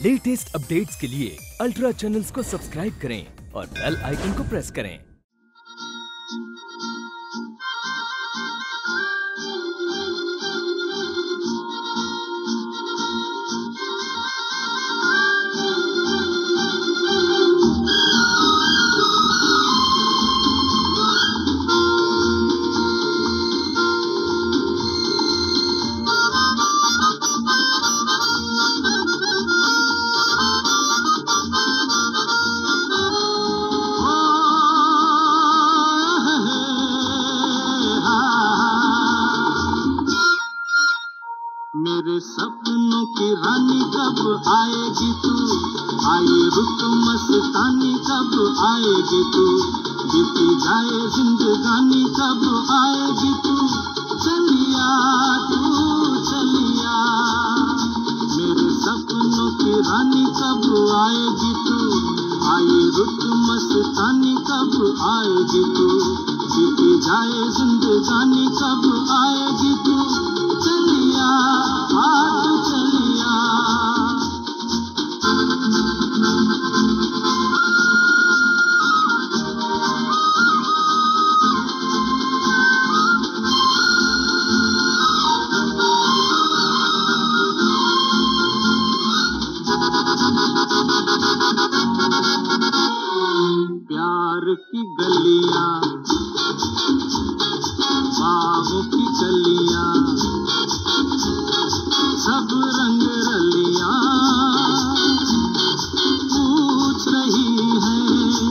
Latest updates के लिए ultra channels को सब्सक्राइब करें और बेल आइकन को प्रेस करें। मेरे सपनों की रानी कब आएगी तू, आई रुत मस्तानी कब आएगी तू, बीती जाए जिंदगानी कब आएगी तू, चलिया तू चलिया। मेरे सपनों की रानी कब आएगी तू, आई रुत मस्तानी कब आएगी तू, बीती जाए जिंदगानी कब आएगी तू, चलिया तू चलिया। प्यार की गलियां, बागों की गलियां, सब रंग रलियां पूछ रही हैं।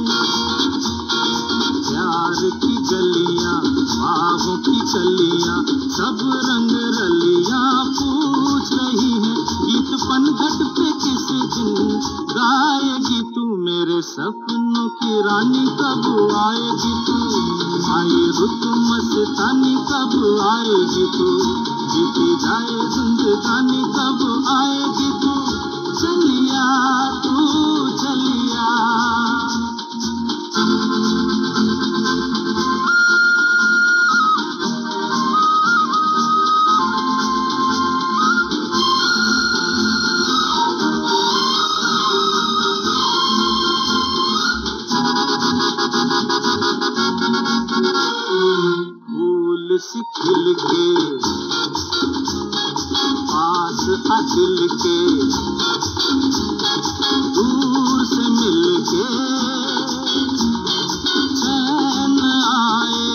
प्यार की गलियां, बागों की गलियां, सब रंग रलियां पूछ रही हैं। गीत पनघट पे किस दिन गाएगी तू, मेरे सपनों की रानी कब आएगी तू, आई रुत मस्तानी कब आएगी तू, बीती जाए जिंदगानी कब आएगी तू, चलिया तू चलिया। फूल सी खिल के पास आ दिल के, दूर से मिल के चैन आए।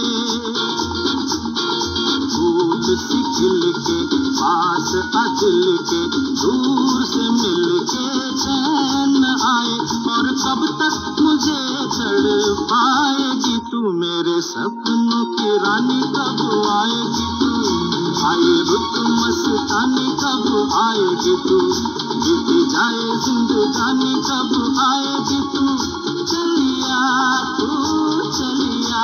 फूल सी खिल के पास आ दिल के, दूर से मिल के चैन आए। और कब तक मुझे तड़पाएगी तू, मेरे सपनों की रानी कब आएगी तू, आई रुत मस्तानी कब आएगी तू, बीती जाए जिंदगानी कब आएगी तू, चलिया तू चलिया।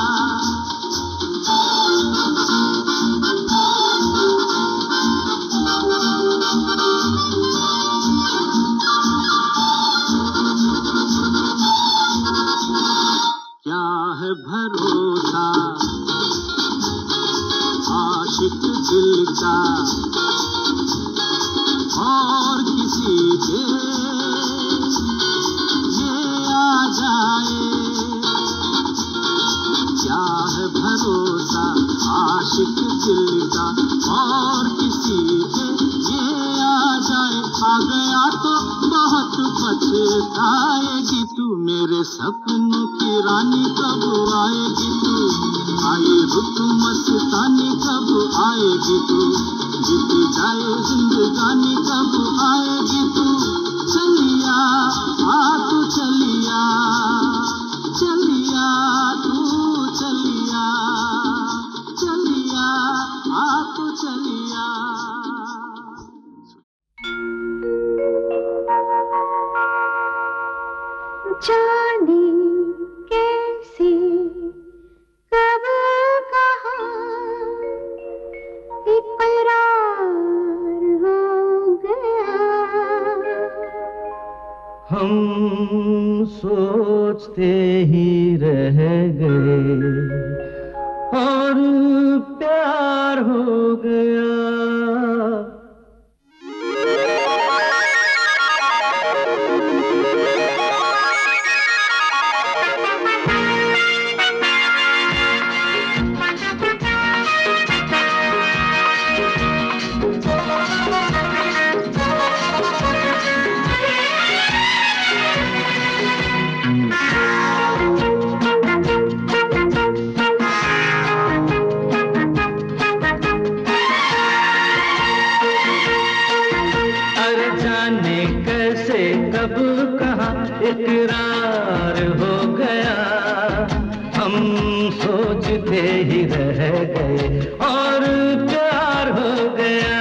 क्या है भरोसा आशिक दिल का और किसी पे ये आ जाए। क्या है भरोसा आशिक दिल का और किसी पे ये आ जाए। आ गया तो बहुत पछताएगी तू, मेरे सपनों की रानी कब आएगी तू, आई रुत मस्तानी कब आएगी तू, बीती जाए जिंदगानी कब आएगी तू, चलिया तू चलिया। चलिया तू चलिया, चलिया तू चलिया। जाने कैसे कब कहाँ इकरार हो गया, हम सोचते ही रह गए और प्यार हो गया। अरे जाने कैसे कब कहाँ इकरार हो गया, हम सोचते ही रह गए और प्यार हो गया।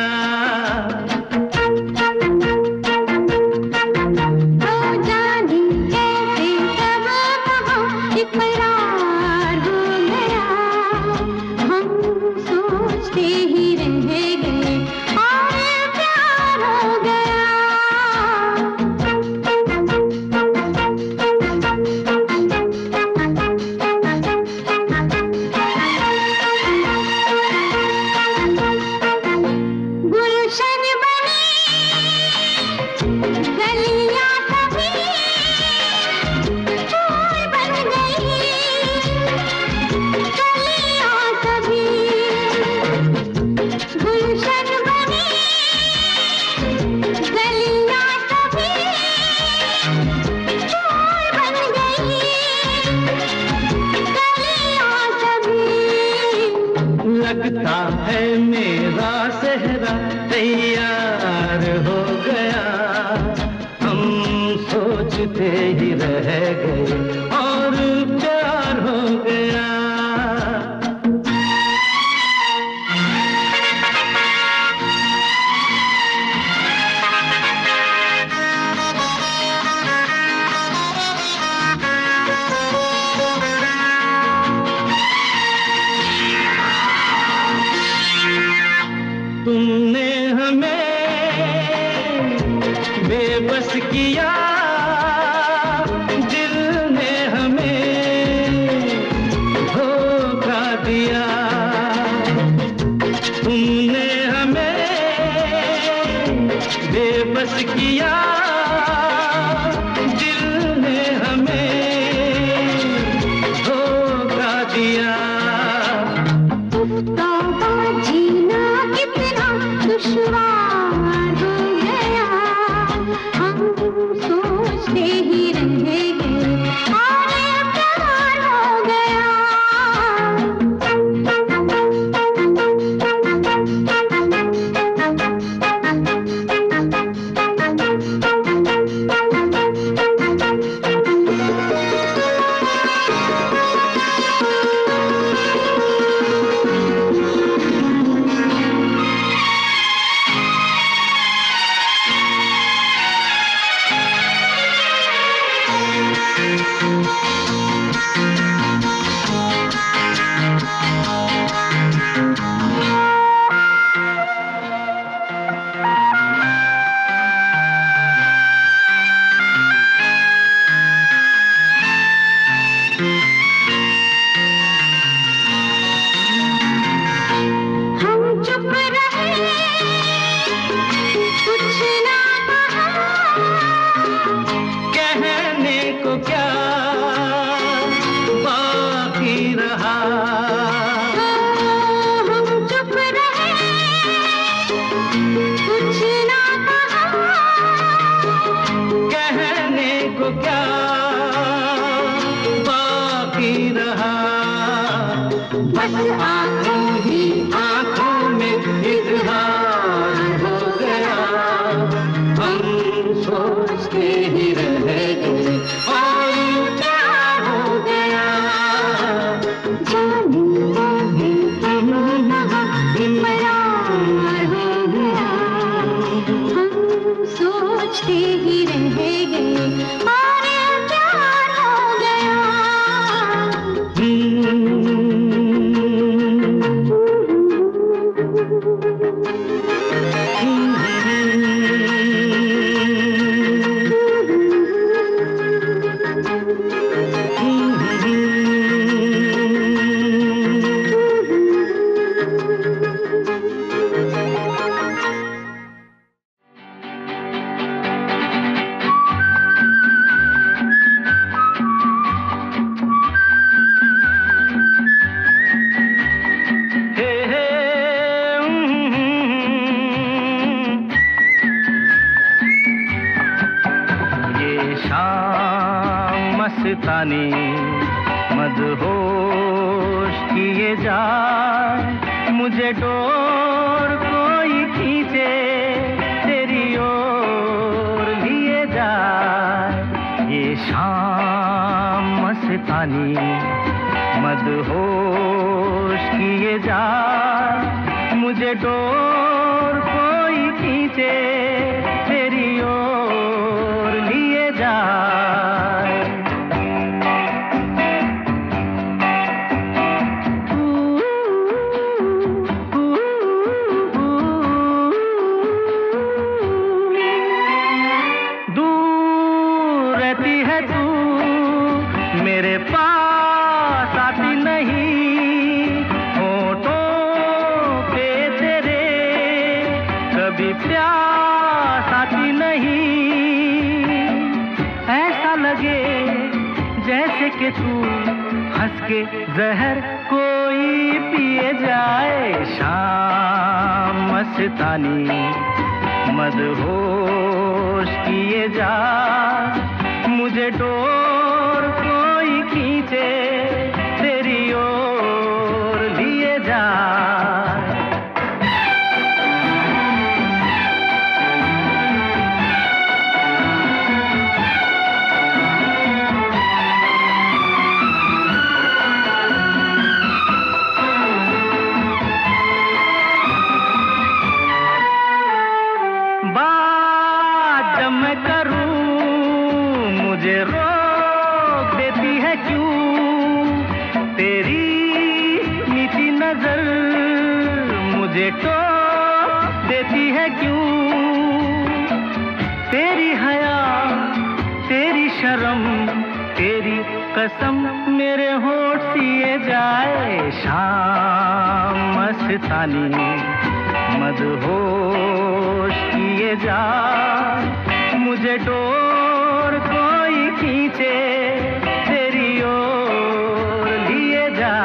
लगता है मेरा सेहरा तैयार हो गया, हम सोचते ही रह गए और प्यार हो गया। तुमने हमें बेबस किया, दिल ने हमें धोखा दिया। तुमने हमें बेबस किया, दिल ने हमें धोखा दिया। दुश्वार हो गया, हम सोचते ही रह गए और प्यार हो गया। बस आँखों ही आँखों में इजहार हो गया, हम सोचते ही रह गए और प्यार हो गया। जाने प्यार हो गया, हम सोचते ही रह गए और प्यार हो गया। मस्तानी मदहोश किए जाए, मुझे डोर कोई खींचे तेरी ओर। मस्तानी मदहोश किए जा, मुझे डोर कोई खींचे तेरी ओर लिए जाए। दूर रहती है तू मेरे पास आती नहीं, होठों पे तेरे कभी प्यास आती नहीं। ऐसा लगे जैसे कि तू हंस के जहर कोई पिए जाए। शाम मस्तानी मदहोश किए जा, मुझे डोर कोई खींचे तेरी ओर लिए जा। बात जब मैं करूं मुझे रोक देती है क्यों, तेरी मीठी नजर मुझे टोक देती है क्यों। तेरी हया तेरी शर्म तेरी कसम मेरे होठ सिए जाए। शाम मस्तानी मदहोश किए जा, मुझे डोर कोई खींचे तेरी ओर लिए जा।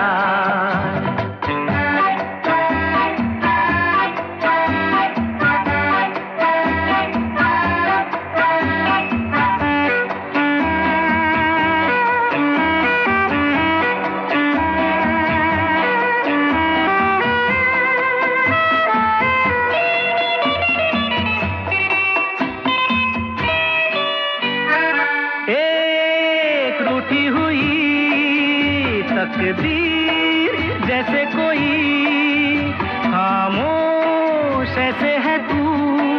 एक रूठी हुई तकदीर जैसे कोई, खामोश ऐसे है तू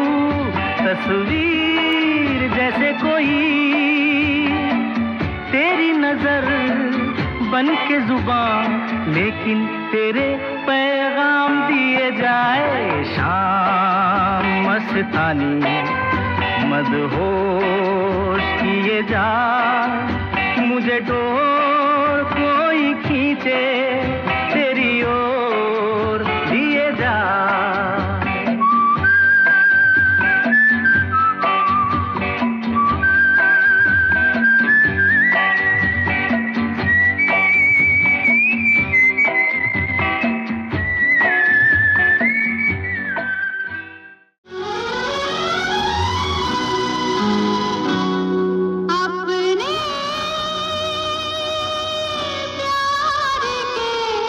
तस्वीर जैसे कोई। तेरी नजर बन के जुबान लेकिन तेरे पैगाम दिए जाए। शाम मस्तानी मदहोश किए जा, मुझे डोर कोई खींचे तेरी ओर लिए जा। अपने प्यार के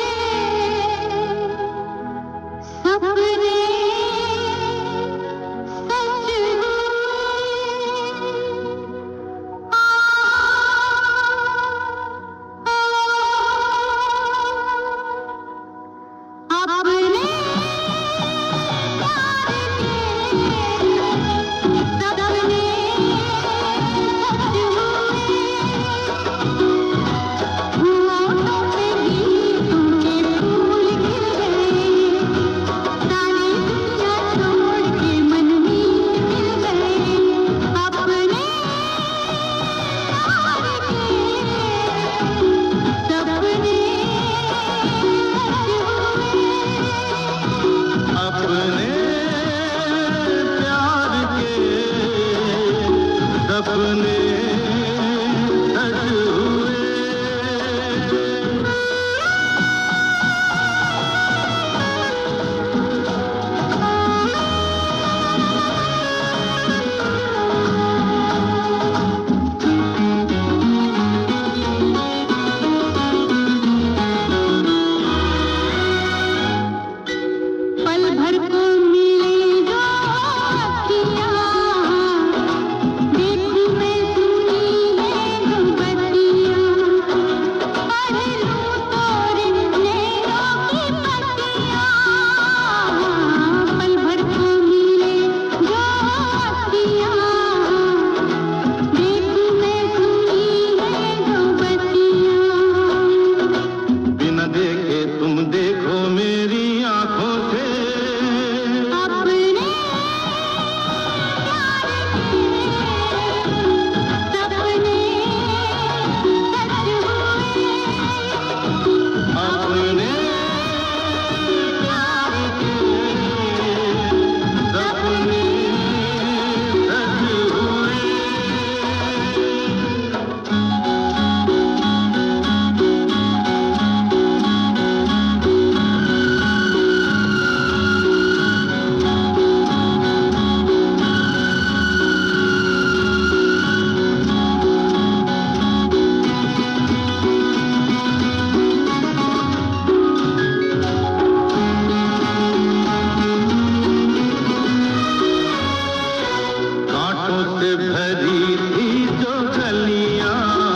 कांटों से भरी थी जो गलियां,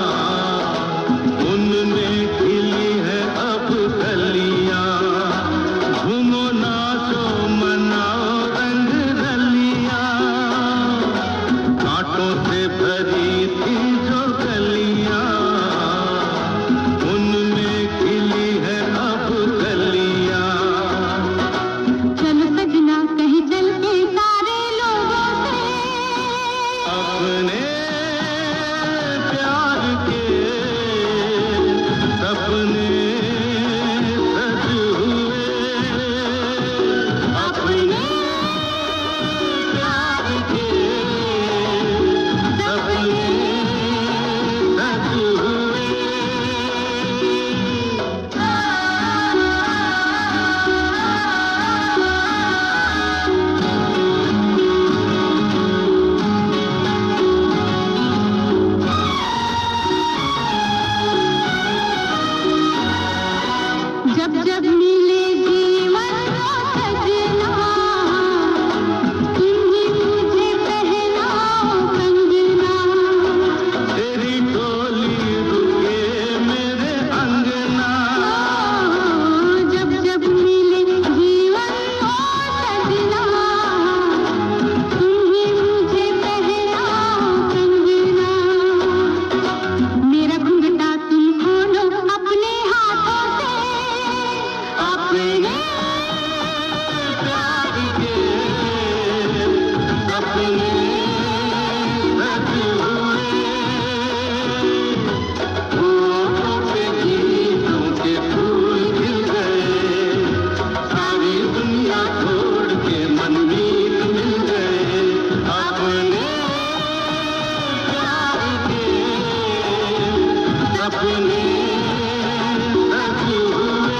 उनमें खिली है अब कलियां। घूमो नाचो मनाओ रंग रलियां, कांटों से भरी थी जो गलियां, उनमें खिली है अब कलियां। चलो सजना कहीं चल के सारे लोगों से अपने प्यार के सपने सज हुए, अपने प्यार के सपने सज हुए। जब जब मिले जीवन को सजना, तुम ही मुझे पहनाओ कंगना। तेरी डोली रुके मेरे अंगना, जब जब मिले जीवन को सजना, तुम ही मुझे पहनाओ कंगना। मेरा घुंघटा तुम खोलो अपने हाथों से, अपने प्यार के सपने सज हुए। होठों पे गीतों के फूल खिल गए, सारी दुनिया छोड़ के मनमीत मिल गए। अपने प्यार के सपने सज हुए।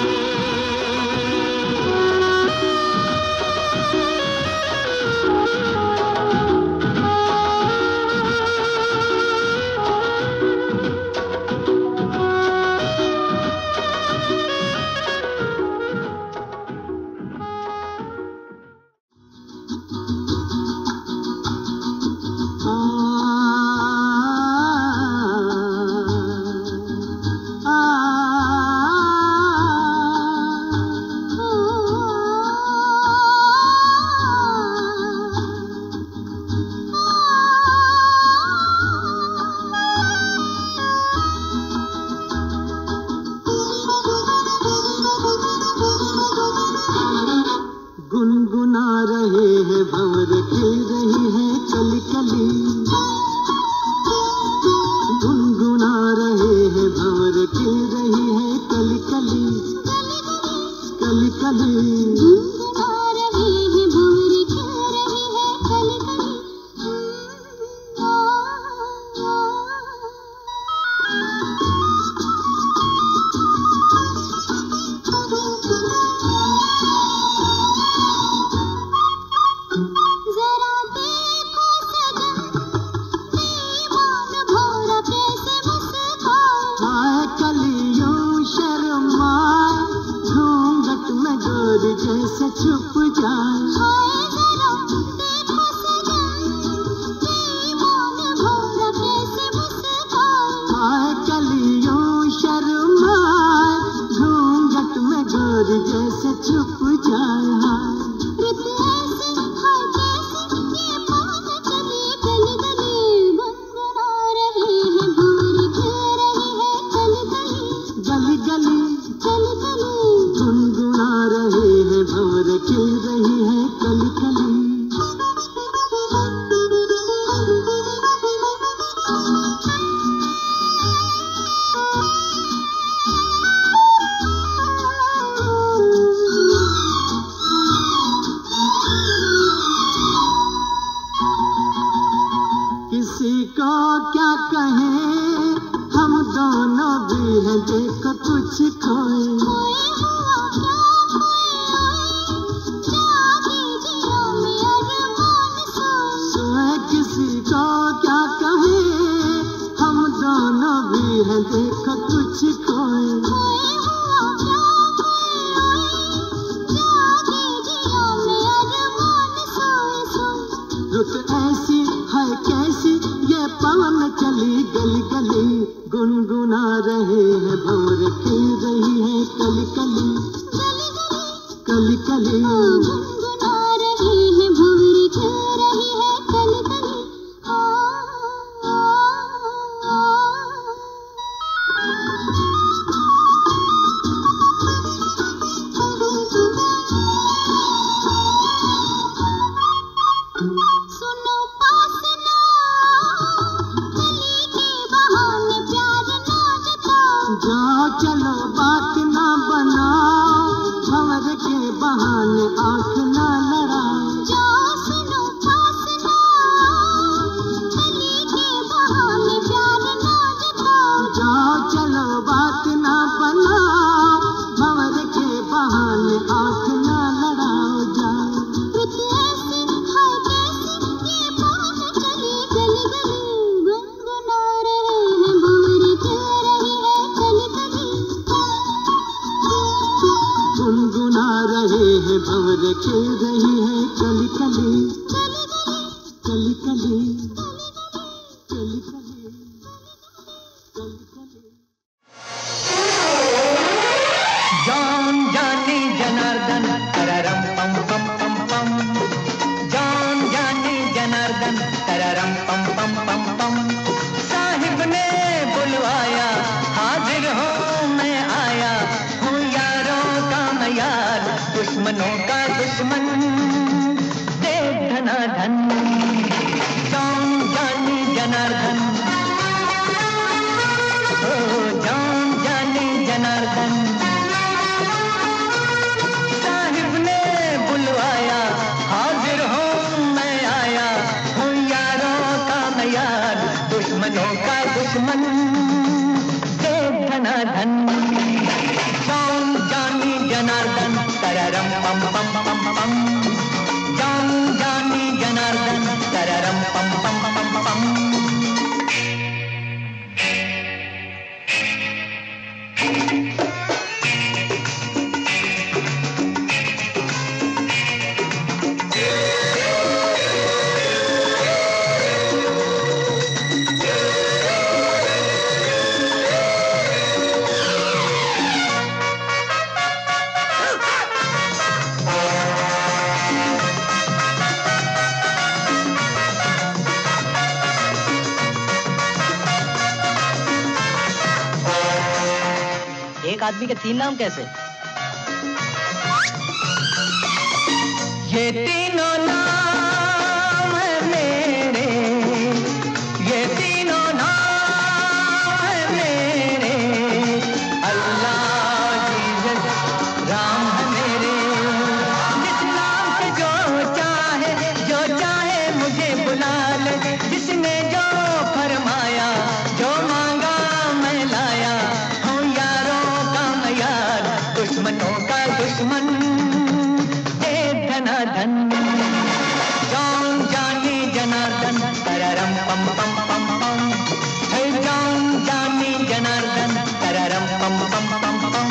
गुनगुना रहे हैं भंवर खिल रही है कली कली, गुनगुना रहे हैं भंवर खिल रही है कली कली, कली कली। गुनगुना रही है भंवर खिल रही है कली कली। जरा देखो सजन, दीवान भौरा कैसे मुस्काए। हाय कलियों शर्माए, घूंघट में गोरी जैसे छुप जाए। हाय जरा देखो सजन, दीवान भौरा कैसे मुस्काए। हाय कलियों शर्माए, घूंघट में गोरी जैसे छुप जाए। हाय रुत ऐसी हाय कैसी ये पवन चली गली गली। गुनगुना रही है भंवर खिल रही है कली कली, गली गली, कली कली। गुनगुना रहे हैं भंवर खिल रही है कली कली। किसी को क्या कहें, हम दोनों भी हैं देखो कुछ खोए। खोए हुआ क्या खोए, जागे जिया में अरमान सोए। सोए किसी को क्या कहें, हम दोनों भी हैं देखो कुछ खोए। खोए हुआ क्या खोए, जागे जिया में अरमान सोए सोए। रुत ऐसी है पवन चली गली गली, गुनगुना रहे हैं भंवर खिल रही है कली कली, कली कली गुनगुना रहे हैं भंवर खिल रही है कली कली। सुनो पास ना, गली के बहाने प्यार ना जताओ, जाओ चलो बात ना बनाओ, भंवर के बहाने आंख ना लड़ाओ। जाओ सुनो पास ना, गली के बहाने प्यार ना जताओ, जाओ चलो बात ना बनाओ, भंवर के बहाने आंख ना लड़ाओ। जाओ प्रीत ऐसी है कैसी ये पवन चली गली गली, गुनगुना रहे हैं भंवर खिल रही है कली कली, गुनगुना रहे हैं भंवर खिल रही है कली कली, कली कली कली कली कली कली। जान जानी जनार्दन तररम पम पम पम पम, जान जानी जनार्दन तररम पम पम पम पम। साहिब ने बुलवाया हाजिर हूँ मैं आया, हूँ यारों का मैं यार, दुश्मनों का दुश्मन दे धनाधन। जान जानी जनार्दन, ओ जान जानी जनार्दन, साहिब ने बुलवाया हाजिर हूँ मैं आया, हूँ यारों का मैं यार, दुश्मनों का दुश्मन दे धनाधन। जान जानी जनार्दन तररम पम पम पम पम, जान जानी जनार्दन तररम पम पम पम पम। एक आदमी के 3 नाम कैसे? ये तीनों नाम है मेरे, ये तीनों नाम है मेरे, अल्लाह जीसस राम है मेरे। जिस नाम से जो चाहे मुझे बुला ले, जिसने जो फरमाया जो मांगा मैं लाया, हूँ यारों का मैं यार, दुश्मनों का दुश्मन दे धनाधन। जान जानी जनार्दन तररम पम पम पम पम, हे जान जानी जनार्दन तररम पम पम पम पम।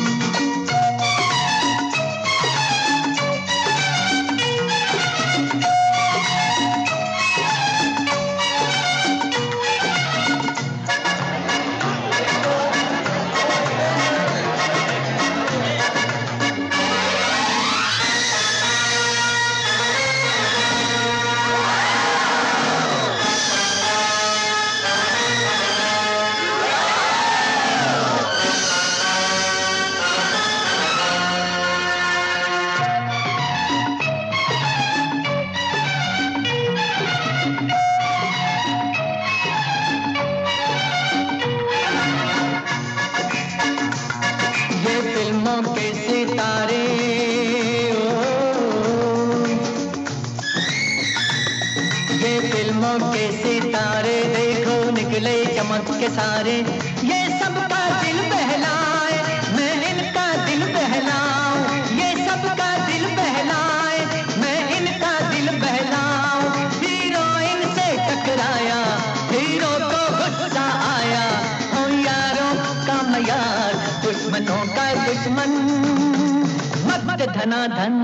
के सितारे देखो निकले चमक के सारे, ये सबका दिल बहलाए मैं इनका दिल बहलाऊं, ये सबका दिल बहलाए मैं इनका दिल बहलाऊं। हीरोइन से टकराया हीरो को गुस्सा आया, हो यारों का मैं यार दुश्मनों का दुश्मन मत धनाधन।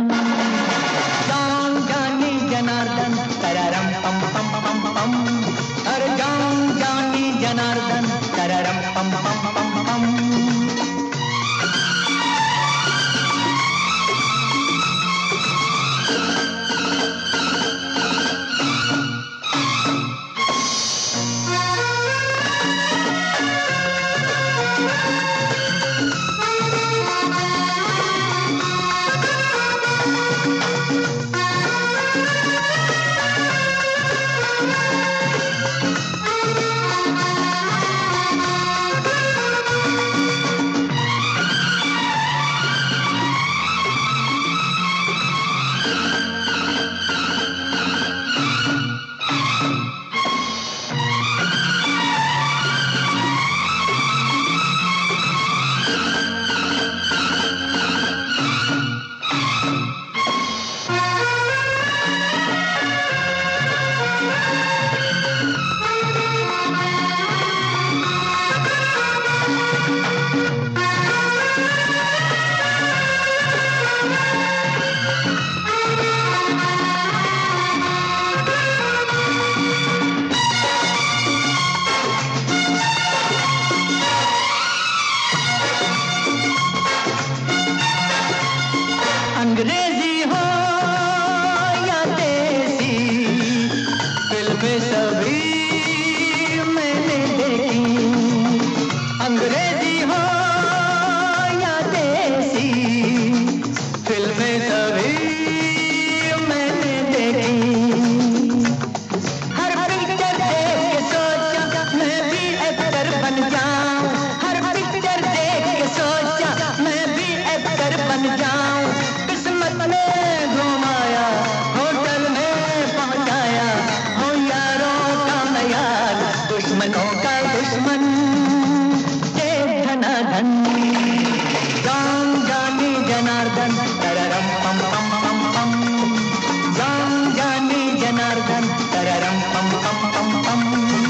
जान जानी जनार्दन तररम पम पम पम पम, अरे जान जनार्दन तररम पम पम पम पम। अंग्रेजी हो या देसी फिल्में सभी मैंने देखी। अंग्रेजी हो या देसी फिल्में सभी मैंने देखी। हर पिक्चर देख के सोचा मैं भी एक्टर बन जाऊं। हर पिक्चर देख के सोचा मैं भी एक्टर बन जाऊं। ने घुमाया होटल में पहुंचाया हो यारों का मैं यार दुश्मनों का दुश्मन के धनाधन। जान जानी जनार्दन तररम पम पम पम पम। जान जानी जनार्दन तररम पम पम पम पम।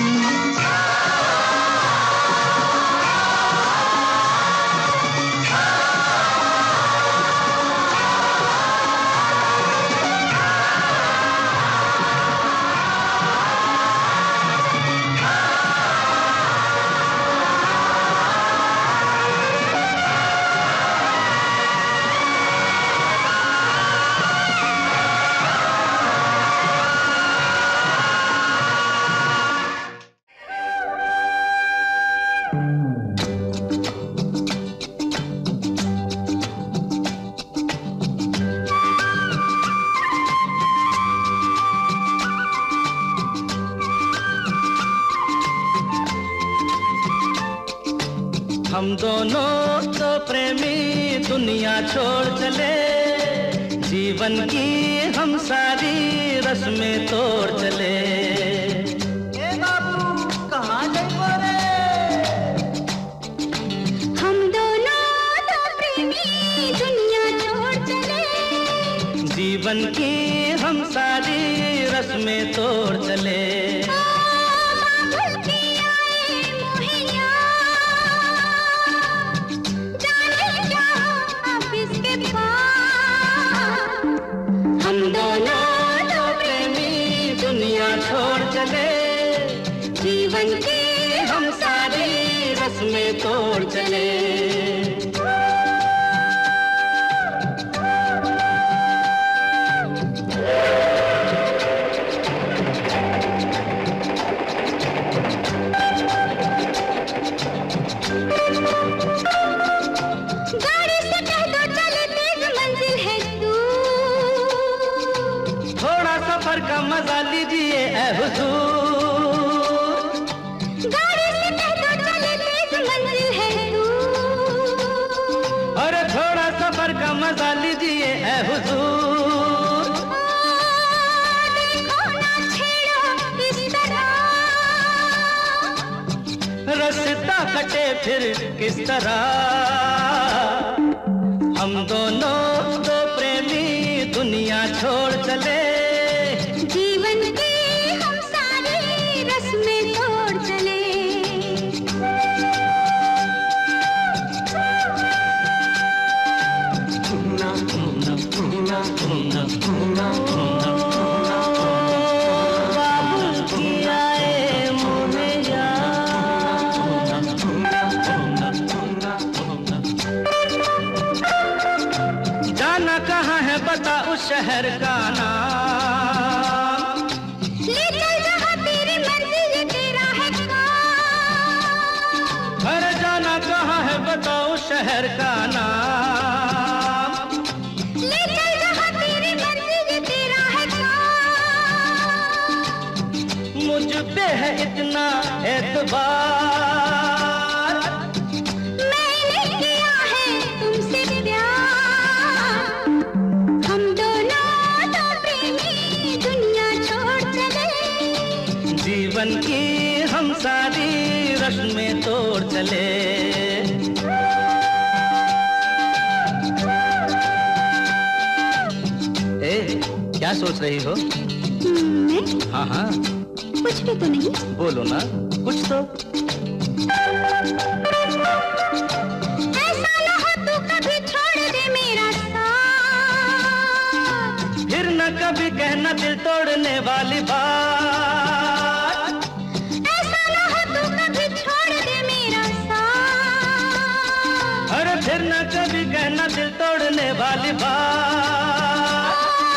हम दोनों तो प्रेमी दुनिया छोड़ चले। जीवन की हम सारी रस्में तोड़ चले। ए बाबू कहाँ जाइबो रे? हम दोनों तो प्रेमी दुनिया छोड़ चले। जीवन की हम सारी रस्में तोड़ चले। हम दोनों तो प्रेमी दुनिया छोड़ चले। जीवन की हम सारी रस्में तोड़ चले। गाड़ी से कह दो चले तेज मंजिल है तू। थोड़ा सफर का मजा लीजिए ऐ हुजूर। गाड़ी से कह दो चले तेज मंजिल है तू। अरे थोड़ा सफर का मजा लीजिए ऐ हुजूर। देखो ना छेड़ो इस तरह। रास्ता कटे फिर किस तरह। हम दोनों तो प्रेमी दुनिया छोड़ चले। जीवन की हम सारी रस्में तोड़ चले। बाबू की आए मुझे याद। शहर का नाम। ले चल जहाँ तेरी मर्जी, ये तेरा है काम। अरे जाना कहाँ है बताओ शहर का नाम। ले चल जहाँ तेरी मर्जी, ये तेरा है काम। मुझ पे है इतना एतबार, मैंने किया है तुमसे प्यार। हम दोनों तो प्रेमी दुनिया छोड़ चले। जीवन की हम सारी रस्में तोड़ चले। ए, क्या सोच रही हो? मैं हाँ हाँ कुछ भी तो नहीं। बोलो ना कुछ तो। ऐसा ना हो तू कभी छोड़ दे मेरा साथ। फिर न कभी कहना दिल तोड़ने वाली बात। ऐसा ना हो तू कभी छोड़ दे मेरा साथ। अरे फिर न कभी कहना दिल तोड़ने वाली बात।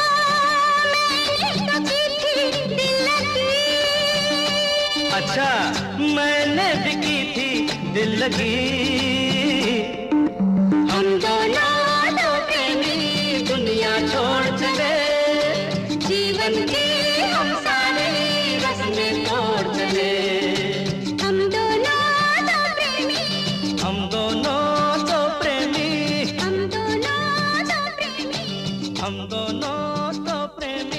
मैंने तो की थी दिल लगी। अच्छा मैंने भी की थी दिल लगी। हम दोनों तो प्रेमी दुनिया छोड़ चले। जीवन की हम सारे रस्में तोड़ चले। हम दोनों तो प्रेमी, हम दोनों तो प्रेमी, हम दोनों तो प्रेमी। हम दोनों तो प्रेमी।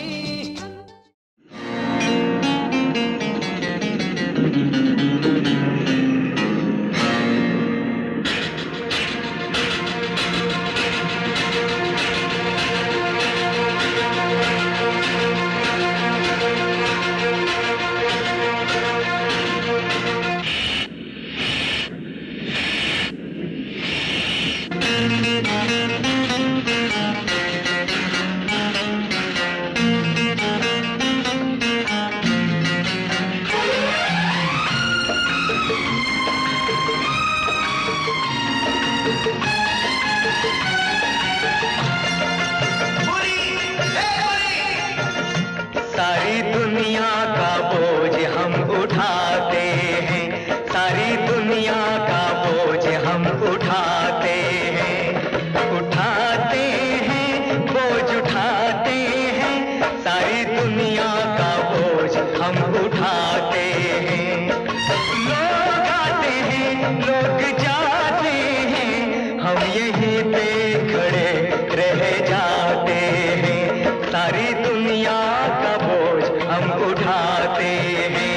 सारी दुनिया का बोझ हम उठाते हैं, सारी दुनिया का बोझ हम उठाते हैं, उठाते हैं बोझ उठाते हैं, सारी दुनिया का बोझ हम उठाते हैं। लोग आते हैं लोग जाते हैं, हम यहीं पे खड़े रह जाते हैं, सारी दुनिया का बोझ हम उठाते हैं।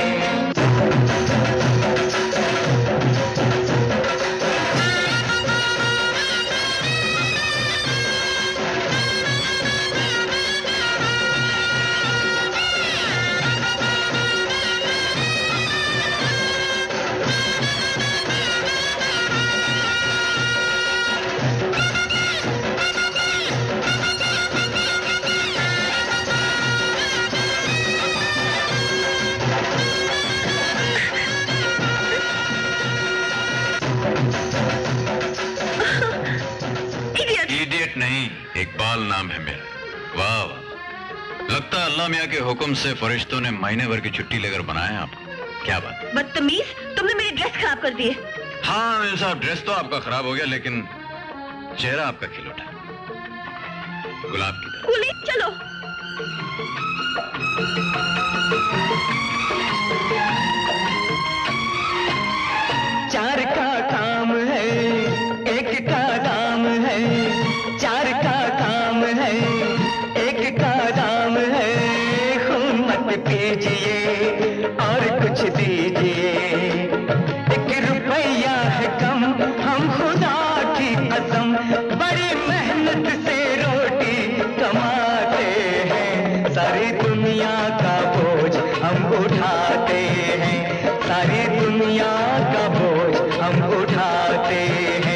इडियट नहीं, इकबाल नाम है मेरा। वाह वाह, लगता है अल्लाह मियाँ के हुक्म से फरिश्तों ने महीने भर की छुट्टी लेकर बनाया आपको। क्या बात। बदतमीज, तुमने मेरी ड्रेस खराब कर दी है। हाँ मेम साहब, ड्रेस तो आपका खराब हो गया लेकिन चेहरा आपका खिल उठा, गुलाब की तरह। कुली चलो। चार का काम है एक का दाम है, चार का काम है एक का दाम है, खून मत पीजिए और कुछ दीजिए, एक रुपया है कम हम खुदा की कसम, बड़ी मेहनत से रोटी कमाते हैं, सारी दुनिया का बोझ हम उठाते हैं, सारी दुनिया का बोझ हम उठाते हैं।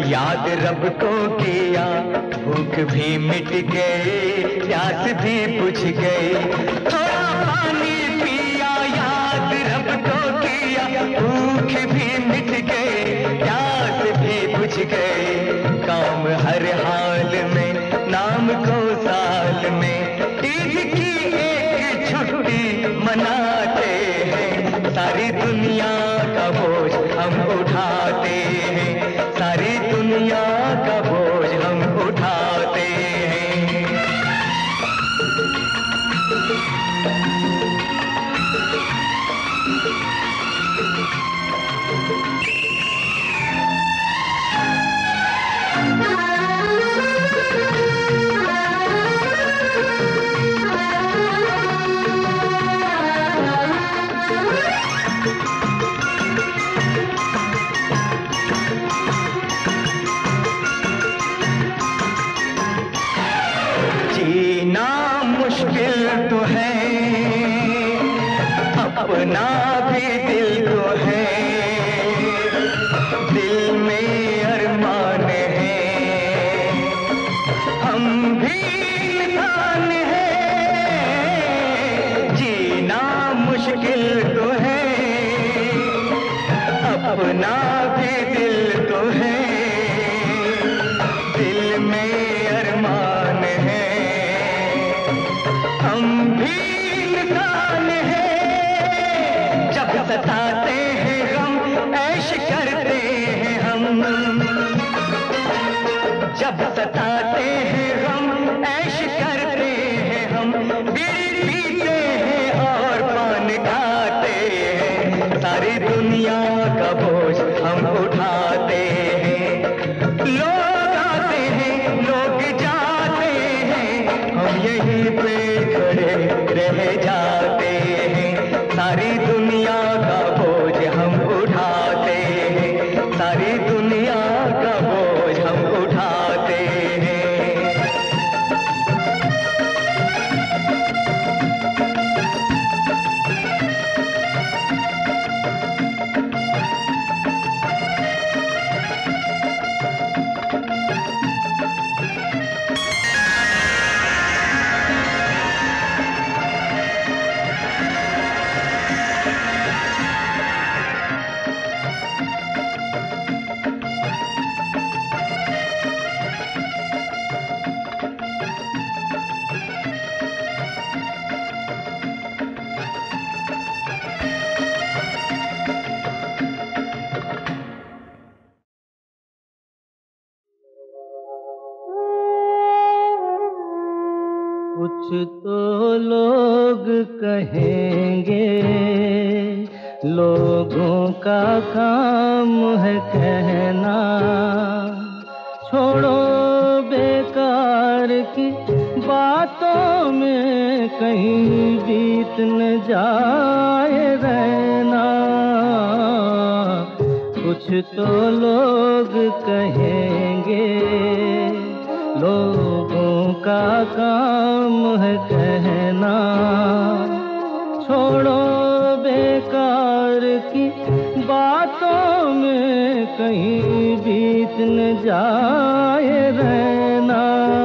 याद रब को किया, भूख भी मिट गई, प्यास भी बुझ गई। थोड़ा पानी पिया, याद रब को किया, भूख भी मिट गई, प्यास भी बुझ गई। काम हर हाल में, नाम को साल में, ईद की एक छुट्टी मनाते हैं। सारी दुनिया का बोझ हम उठाते हैं, सारी दुनिया का बोझ हम उठाते हैं। जीना मुश्किल तो है, अपना भी दिल तो है, दिल में अरमान है, हम भी इंसान हैं। जीना मुश्किल तो है, अपना भी दिल तो है, दिल में अरमान है, हम भी इंसान हैं। जब सताते हैं गम, ऐश करते हैं हम, जब सताते हैं गम, ऐश करते हैं हम, बीड़ी पीते हैं और पान खाते हैं। सारी दुनिया का बोझ हम उठाते हैं। लोग आते हैं, लोग जाते हैं, हम यहीं पे खड़े रह जाते हैं। सारी दुनिया का बोझ हम उठाते हैं, सारी दुनिया का बोझ हम उठाते हैं। कुछ तो लोग कहेंगे, लोगों का काम है कहना, छोड़ो बेकार की बातों में कहीं बीत न जाए रहना। कुछ तो लोग कहेंगे, लोगों का काम है कहना, छोड़ो बेकार की बातों में कहीं बीत न जाए रहना।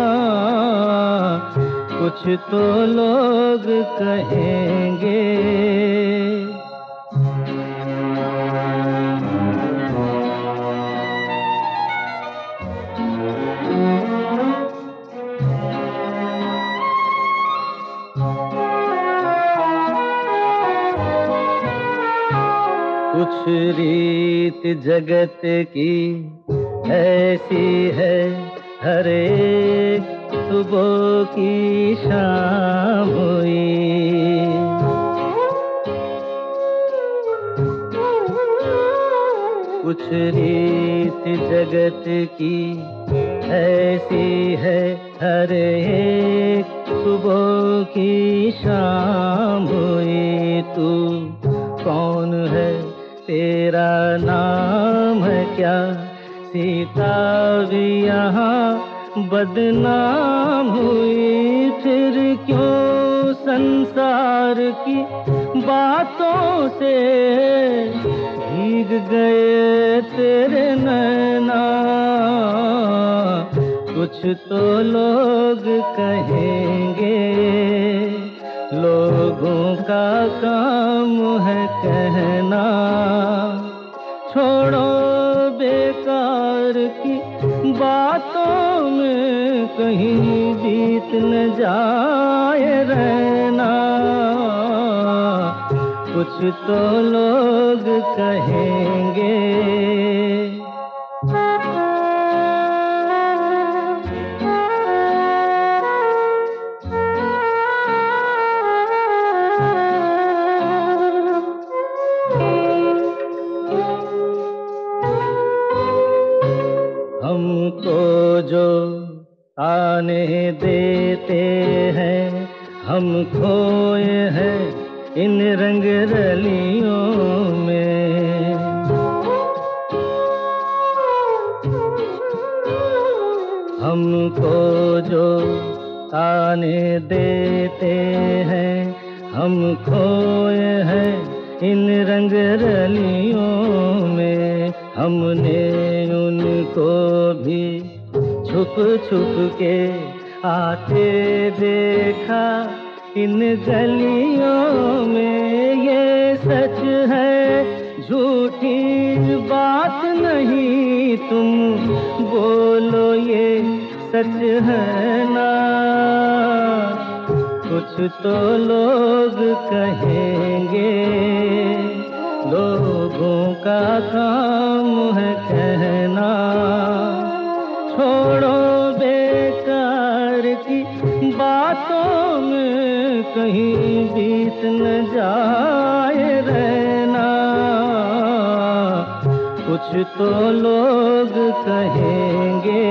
कुछ तो लोग कहेंगे। कुछ रीत जगत की ऐसी है, हर एक सुबह की शाम हुई। कुछ रीत जगत की ऐसी है, हर एक सुबह की शाम हुई। तू कौन है, तेरा नाम है क्या? सीता भी यहाँ बदनाम हुई। फिर क्यों संसार की बातों से भीग गए तेरे नैना, कुछ तो लोग कहेंगे, लोगों का काम है कहना। छोड़ो बेकार की बातों में कहीं बीत न जाए रहना, कुछ तो लोग कहेंगे। हमको जो ताने देते हैं, हम खोए हैं इन रंग रलियों में। हमको जो ताने देते हैं, हम खोए हैं इन रंग रलियों में। हमने उनको भी छुप छुप के आते देखा इन गलियों में। ये सच है झूठी बात नहीं, तुम बोलो ये सच है ना। कुछ तो लोग कहेंगे, लोगों का काम है कहना। छोड़ो बेकार की बातों में कहीं बीत न जाए रहना, कुछ तो लोग कहेंगे,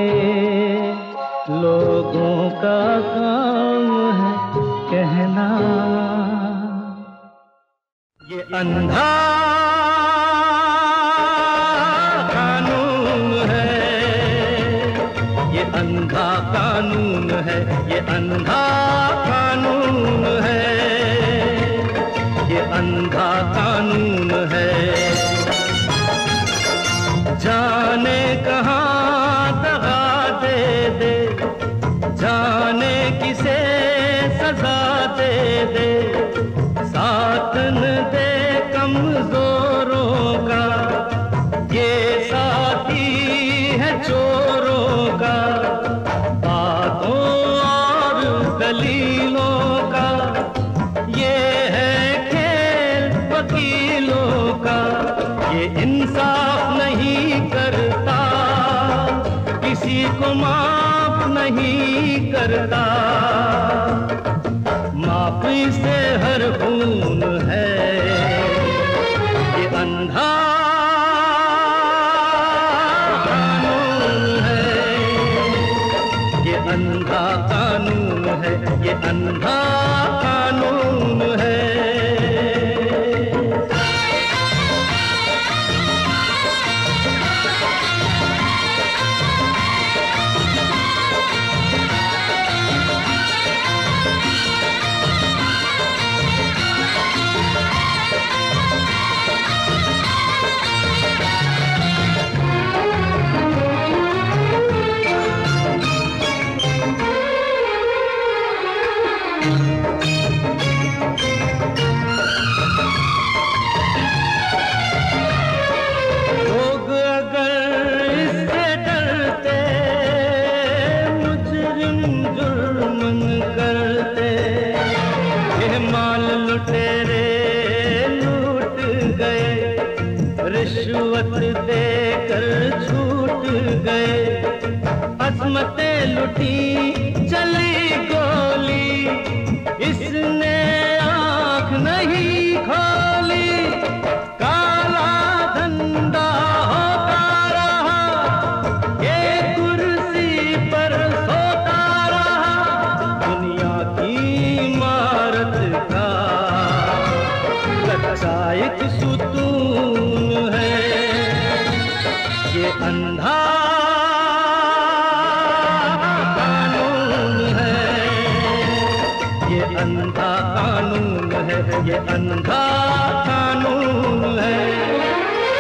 लोगों का काम है कहना। ये अंधा कानून है, ये अंधा कानून है, ये अंधा कानून है, ये अंधा कानून है। जाने कहाँ दगा दे दे, जाने किसे सजा दे दे, साथ न दे कमजोरों का, ये साथी है चोरों का। बातों और दलीलों का ये है खेल वकीलों का। ये इंसाफ नहीं करता, किसी को माफ नहीं करता। माफी से हर खून है, ये अंधा कानून है, ये अंधा कानून है, ये अंधा कानून है। रिश्वत देकर छूट गए, असमतें लुटी चली गोली, इसने आँख नहीं खोली। काला धंधा होता रहा, ये कुर्सी पर सोता रहा। दुनिया की इमारत का कच्चा एक सुतून है, ये अंधा कानून है, ये अंधा कानून है, ये अंधा कानून है।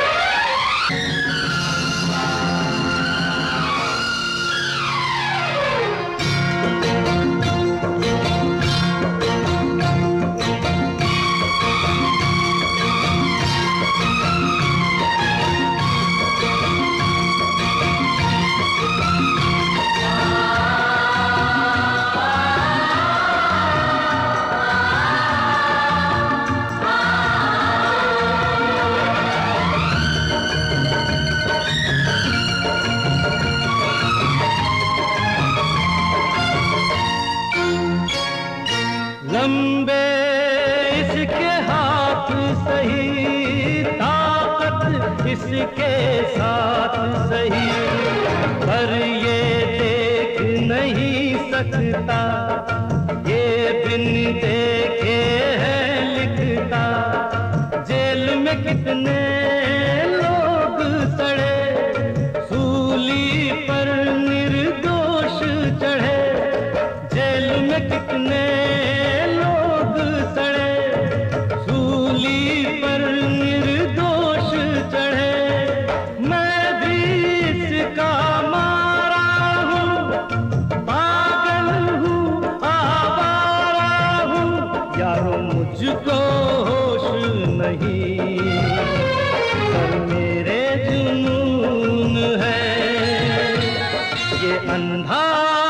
इसके हाथ सही, ताकत इसके साथ सही, पर ये देख नहीं सकता, ये बिन देखे है लिखता। जेल में कितने लोग सड़े, सूली पर निर्दोष चढ़े। जेल में कितने लोग सड़े, सूली पर निर्दोष चढ़े। मैं भी इसका मारा हूँ, पागल हूँ, आवारा हूँ। यारो मुझको होश नहीं, पर मेरे जुनून है। ये अंधा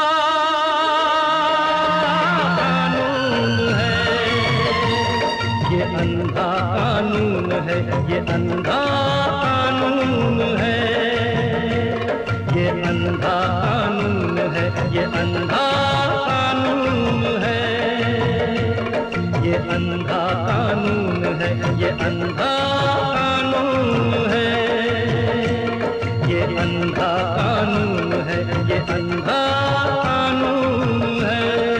कानून है, ये अंधा कानून है, ये अंधा कानून है, ये अंधा कानून है, ये अंधा कानून है, ये अंधा कानून है, ये अंधा कानून है, ये अंधा कानून है, ये अंधा कानून है।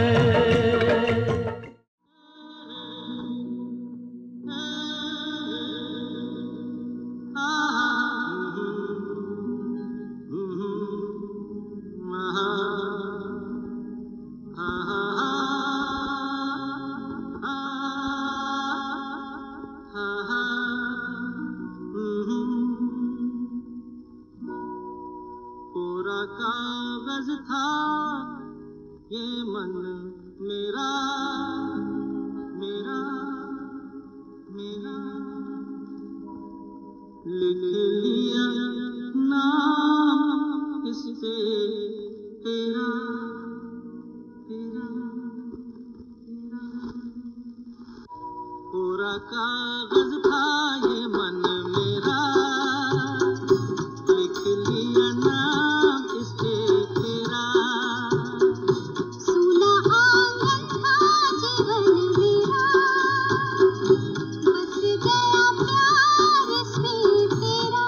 कोरा कागज था ये मन मेरा, मेरा, मेरा। लिख लिया नाम इस पे तेरा, तेरा, तेरा। कोरा कागज था ये मन मेरा, लिख लिया नाम इस पे तेरा। सूना आंगन था जीवन मेरा, बस गया प्यार इसमें तेरा।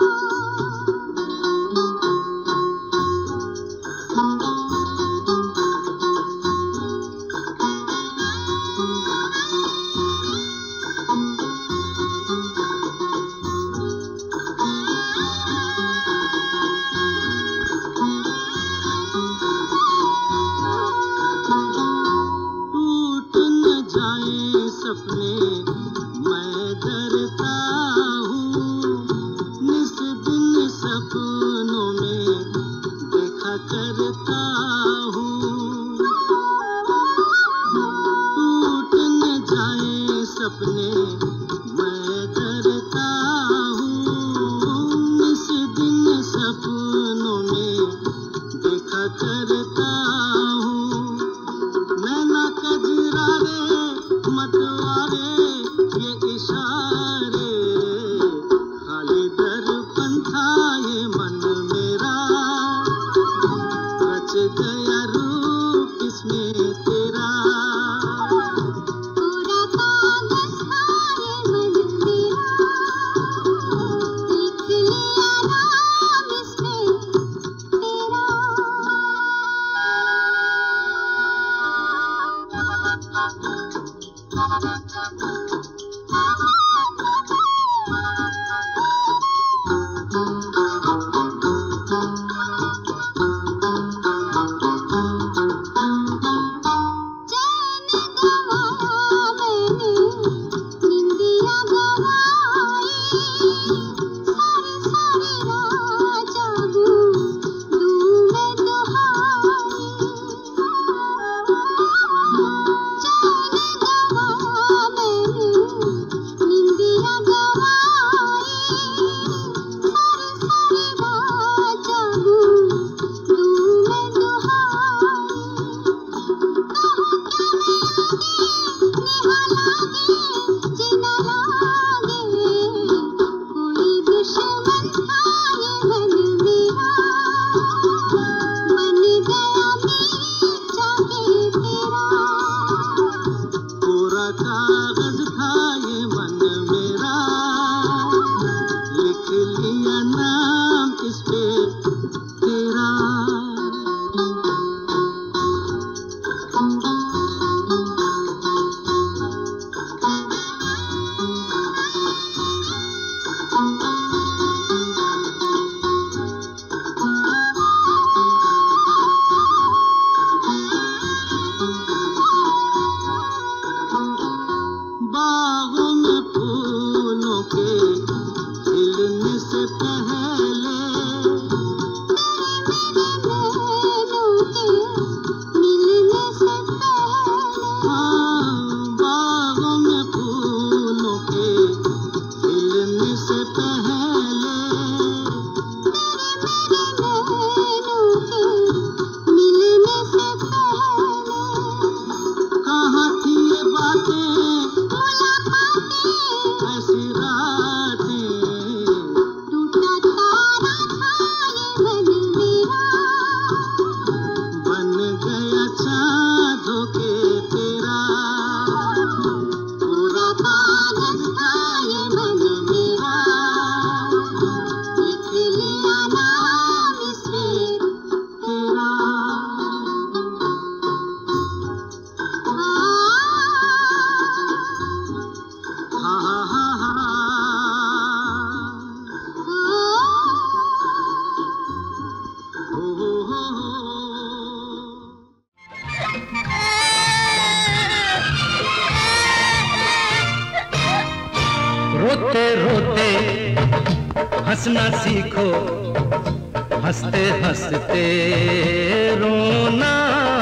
रोते रोते हंसना सीखो, हंसते हंसते रोना।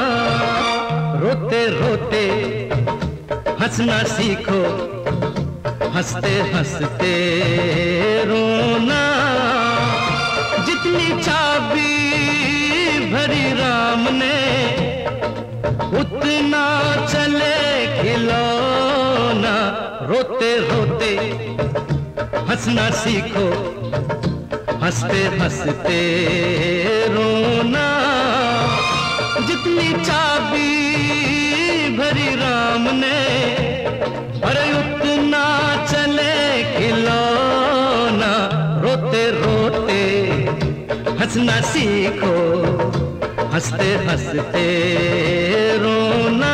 रोते रोते हंसना सीखो, हंसते हंसते रोना। जितनी चाबी भरी राम ने उतना चले खिलौना। रोते रोते हंसना सीखो, हंसते हंसते रोना। जितनी चाबी भरी राम ने अरे उतना चले खिलौना। रोते रोते हंसना सीखो, हंसते हंसते रोना।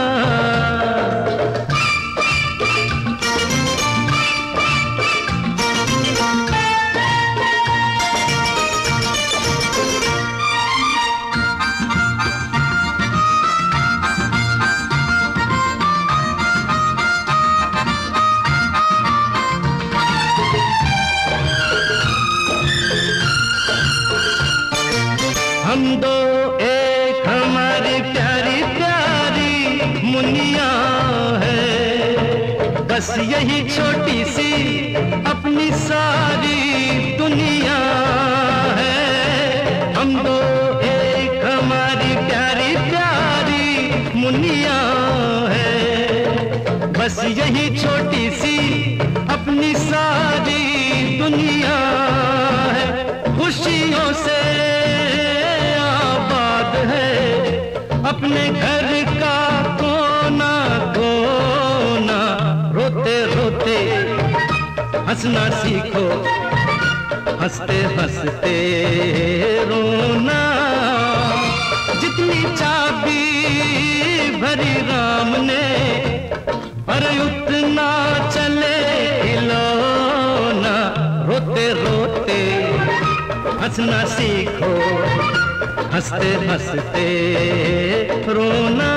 हम दो एक हमारी प्यारी प्यारी मुनिया है, बस यही छोटी सी अपनी सारी दुनिया है। हम दो एक हमारी प्यारी प्यारी मुनिया है, बस यही छोटी सी अपनी सारी दुनिया है। खुशियों से अपने घर का कोना कोना। रोते रोते हंसना सीखो, हंसते हंसते रोना। जितनी चाबी भरी राम ने पर उतना चले खिलौना। रोते रोते हंसना सीखो, हंसते हंसते रोना।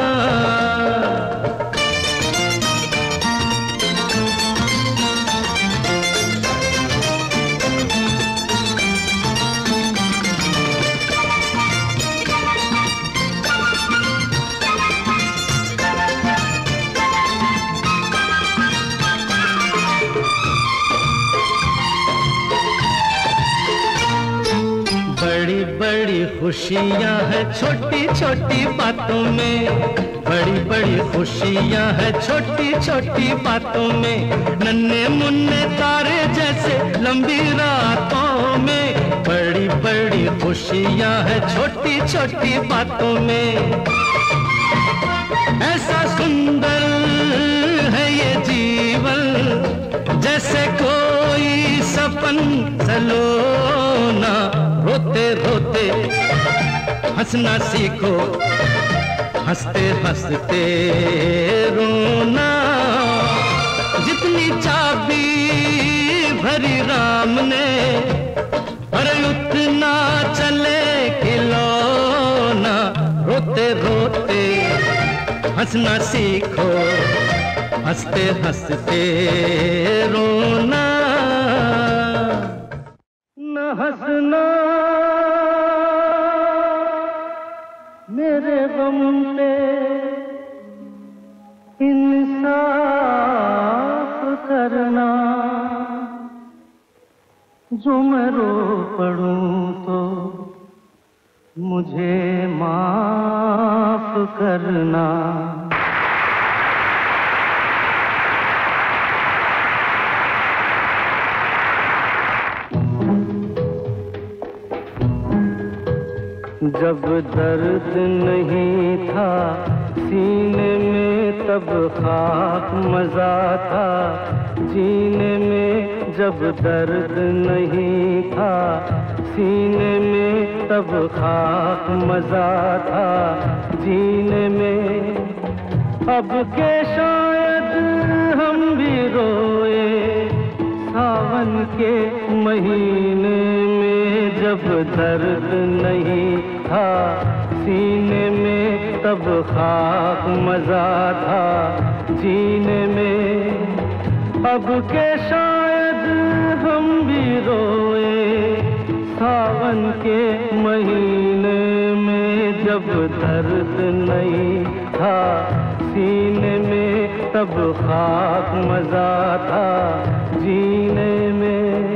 बड़ी बड़ी खुशियाँ हैं छोटी छोटी बातों में, बड़ी बड़ी खुशियाँ हैं छोटी छोटी बातों में। नन्हे मुन्ने तारे जैसे लंबी रातों में, बड़ी बड़ी खुशियाँ हैं छोटी छोटी बातों में। ऐसा सुंदर है ये जीवन जैसे कोई सपन सलोना। रोते रोते हंसना सीखो, हंसते हंसते रोना। जितनी चाबी भरी राम ने अरे उतना चले खिलौना। रोते रोते हंसना सीखो, हंसते हंसते रोना। न हंसना मेरे गम पे इंसाफ करना। जो मैं रो पड़ूं तो मुझे माफ करना। जब दर्द नहीं था सीने में तब खाक मजा था जीने में। जब दर्द नहीं था सीने में तब खाक मजा था जीने में। अब के शायद हम भी रोए सावन के महीने में। जब दर्द नहीं था सीने में तब खाक मजा था जीने में। अब के शायद हम भी रोए सावन के महीने में, जब दर्द नहीं था सीने में, तब खाक मजा था जीने में।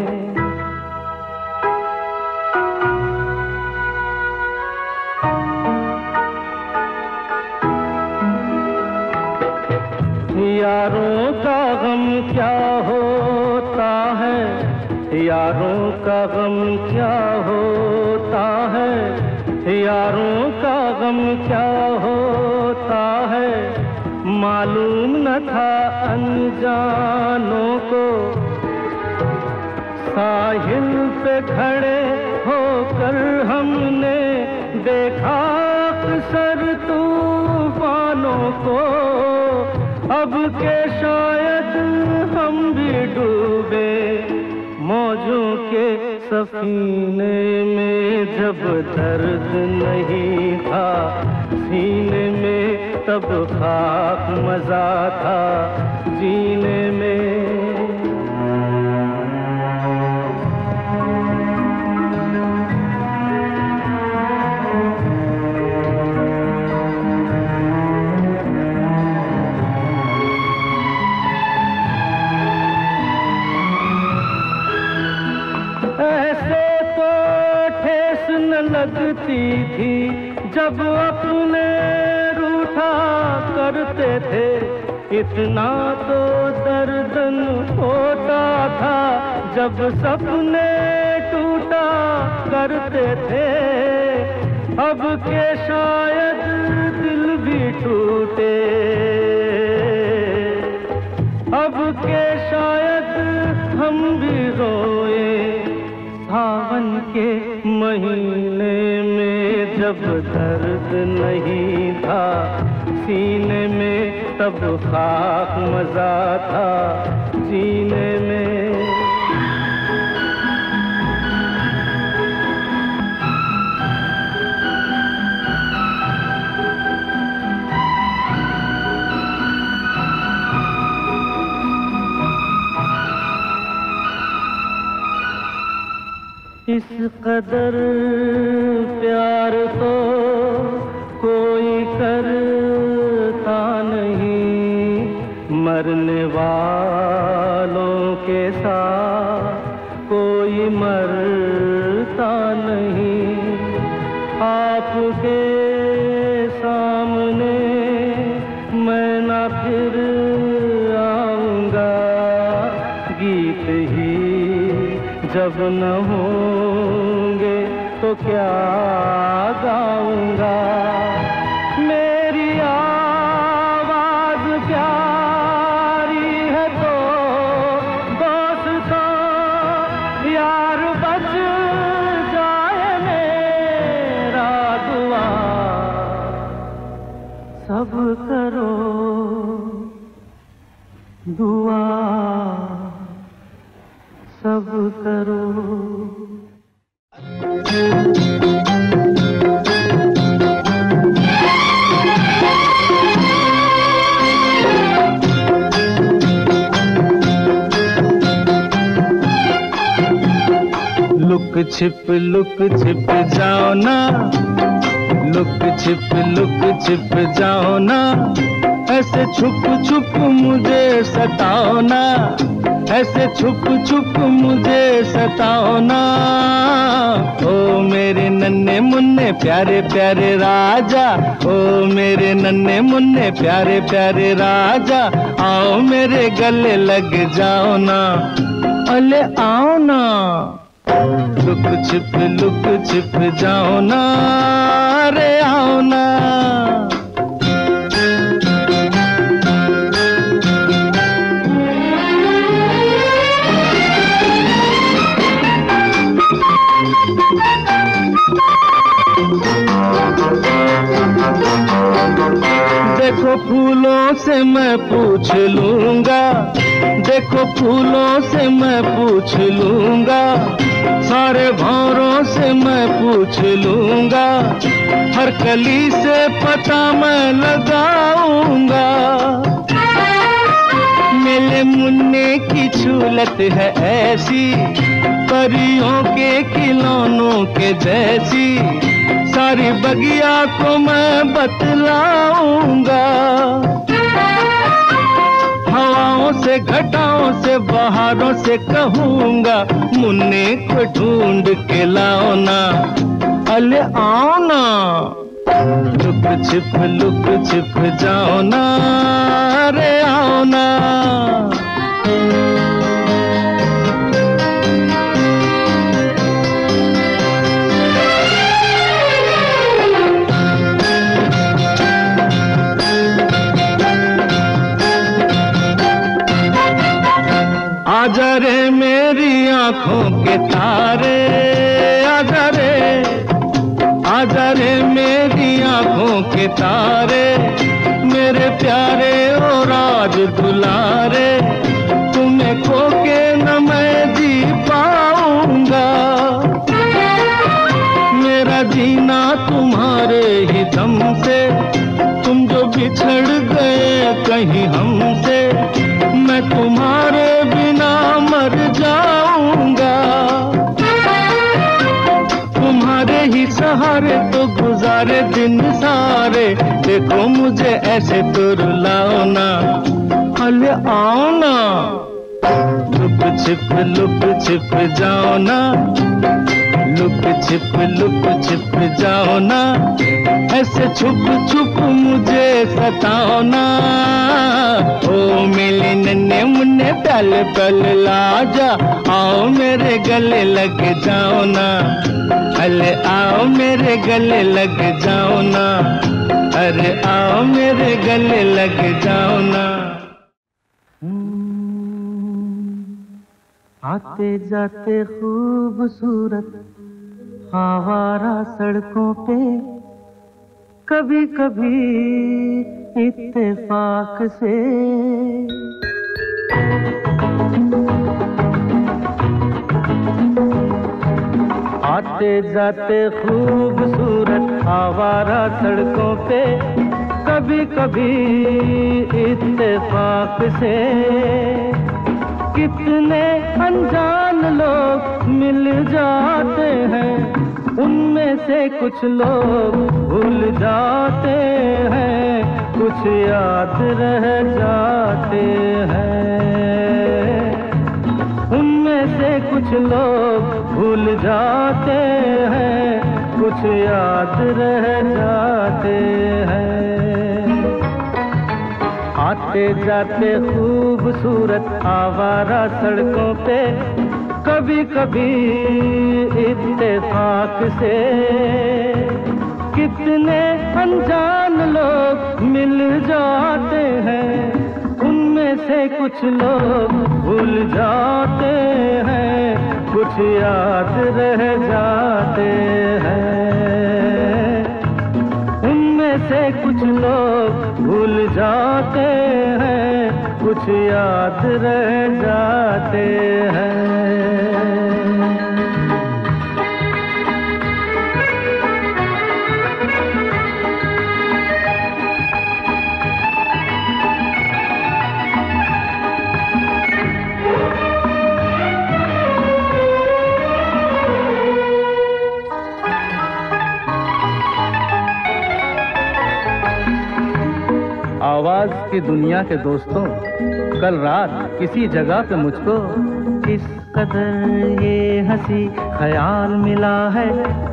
यारों का गम क्या होता है, यारों का गम क्या होता है, यारों का गम क्या होता है, मालूम न था अनजानों को। साहिल पे खड़े होकर हमने देखा अक्सर तूफानों को। अब के शायद हम भी डूबे मौजों के सफीने में, जब दर्द नहीं था सीने में, तब खाक मजा था जीने में। लगती थी जब अपने रूठा करते थे, इतना तो दर्दन होता था जब सपने टूटा करते थे। अब के शायद दिल भी टूटे, अब के शायद हम भी रोए सावन के महीने में, जब दर्द नहीं था सीने में, तब खाक मजा था जीने में। इस कदर प्यार तो कोई करता नहीं, मरने वालों के साथ कोई मरता नहीं। आपके सामने मैं ना फिर आऊंगा, गीत ही जब न होंगे तो क्या गाऊंगा। मेरी आवाज प्यारी है तो दोस्तों यार बच जाए मेरा दुआ। सब करो दुआ, सब करो। लुक छिप जाओ ना, लुक छिप जाओ ना, ऐसे छुप छुप मुझे सताओ ना, ऐसे छुप छुप मुझे सताओ ना। ओ मेरे नन्हे मुन्ने प्यारे प्यारे राजा, ओ मेरे नन्हे मुन्ने प्यारे प्यारे राजा, आओ मेरे गले लग जाओ ना, अले आओ ना। लुक छिप जाओ ना, रे आओ ना। देखो फूलों से मैं पूछ लूंगा, देखो फूलों से मैं पूछ लूंगा, सारे भंवरों से मैं पूछ लूंगा, हर कली से पता मैं लगाऊंगा। मेरे मुन्ने सूरत है ऐसी, परियों के खिलौनों के जैसी, सारी बगिया को मैं बतलाऊंगा। हवाओं से, घटाओं से, बहारों से कहूंगा, मुन्ने को ढूंढ के लाओ ना, अले आओ ना। लुक छिप जाओ ना, रे आओ ना। आजा रे मेरी आंखों के तारे, आजा रे मेरी आंखों के तारे, मेरे प्यारे और राज दुलारे, तुम्हें खो के न मैं जी पाऊंगा। मेरा जीना तुम्हारे ही दम से, तुम जो बिछड़ गए कहीं हमसे, मैं तुम्हारे बिना मर जाऊंगा। तुम्हारे ही सहारे तो गुजारे दिन सारे, देखो मुझे ऐसे तो रुलाओ ना, अले आओ ना। लुक छिप जाओ ना, लुक छिप जाओ ना, ऐसे छुप मुझे सताओ ना। ओ मेरे नन्हे मुन्ने प्याले प्याले लाजा, आओ मेरे गले लग जाओ ना, अरे आओ मेरे गले लग जाओ ना, अरे आओ मेरे गले लग जाओ ना। आते जाते खूबसूरत आवारा सड़कों पे, कभी कभी इत्तेफाक से आते जाते खूबसूरत आवारा सड़कों पे, कभी कभी इत्तेफाक से कितने अनजान लोग मिल जाते हैं, उनमें से कुछ लोग भूल जाते हैं, कुछ याद रह जाते हैं। उनमें से कुछ लोग भूल जाते हैं, कुछ याद रह जाते हैं। आते जाते खूबसूरत आवारा सड़कों पे, कभी कभी इत्तेफाक से कितने अनजान लोग मिल जाते हैं, उनमें से कुछ लोग भूल जाते हैं, कुछ याद रह जाते हैं। उनमें से कुछ लोग भूल जाते हैं, कुछ याद रह जाते हैं। आवाज की दुनिया के दोस्तों, कल रात किसी जगह पे मुझको किस कदर ये हंसी ख्याल मिला है,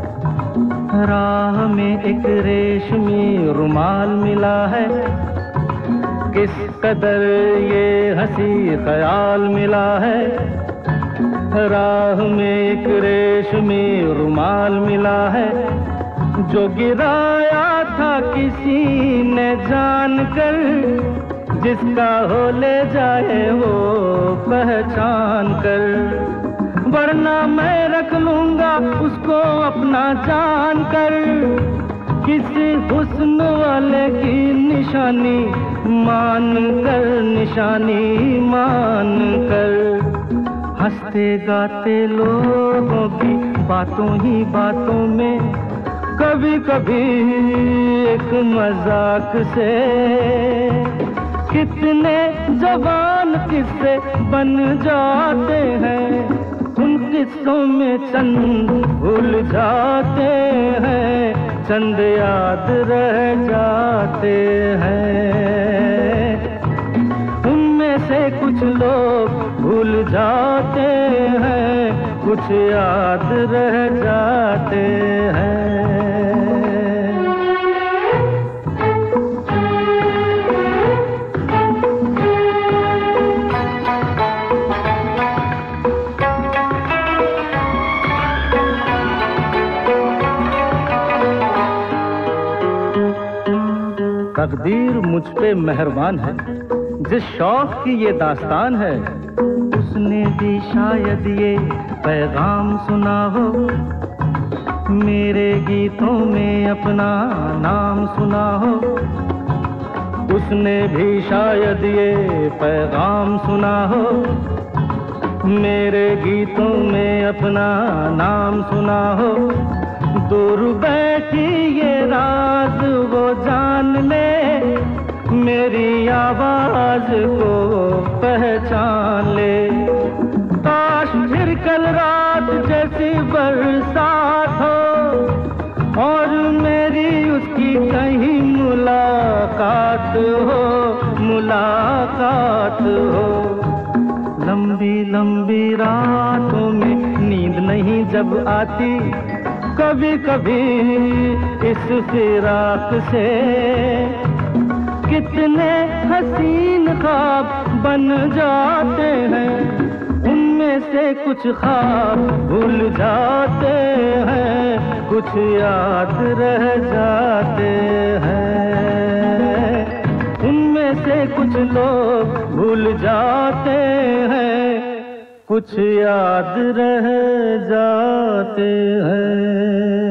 राह में एक रेशमी रुमाल मिला है। किस कदर ये हंसी ख्याल मिला है, राह में एक रेशमी रुमाल मिला है, जो गिराया था किसी ने जानकर, जिसका हो ले जाए वो पहचान कर, वरना मैं रख लूंगा उसको अपना जान कर। किसी हुस्न वाले की निशानी मान कर, निशानी मान कर, हंसते गाते लोगों की बातों ही बातों में, कभी कभी एक मजाक से कितने जवान किस्से बन जाते हैं, उन किस्सों में चंद भूल जाते हैं, चंद याद रह जाते हैं। उनमें से कुछ लोग भूल जाते हैं, कुछ याद रह जाते हैं। तकदीर मुझ पे मेहरबान है, जिस शौक की ये दास्तान है, उसने भी शायद ये पैगाम सुना हो, मेरे गीतों में अपना नाम सुना हो। उसने भी शायद ये पैगाम सुना हो, मेरे गीतों में अपना नाम सुना हो। दूर बैठी ये राज वो जान ले, मेरी आवाज को पहचान ले। काश फिर कल रात जैसी बरसात हो और मेरी उसकी कहीं मुलाकात हो, मुलाकात हो। लंबी लंबी रातों में नींद नहीं जब आती, कभी कभी इस फिराक से कितने हसीन ख्वाब बन जाते हैं, उनमें से कुछ ख्वाब भूल जाते हैं, कुछ याद रह जाते हैं। उनमें से कुछ लोग भूल जाते हैं, कुछ याद रह जाते हैं।